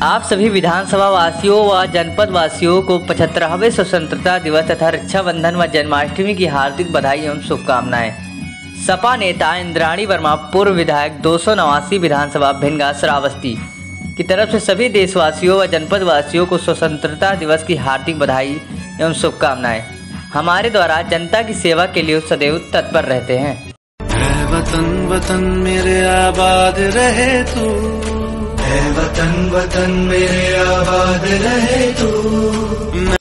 आप सभी विधानसभा वासियों व जनपद वासियों को 75वें स्वतंत्रता दिवस तथा रक्षाबंधन व जन्माष्टमी की हार्दिक बधाई एवं शुभकामनाएं। सपा नेता इंद्राणी वर्मा पूर्व विधायक 289 विधानसभा भिनगांव श्रावस्ती की तरफ से सभी देशवासियों व जनपद वासियों को स्वतंत्रता दिवस की हार्दिक बधाई एवं शुभकामनाएं। हमारे द्वारा जनता की सेवा के लिए सदैव तत्पर रहते हैं। वतन वतन मेरे आबाद रहे तू, वतन वतन मेरे आबाद रहे तू।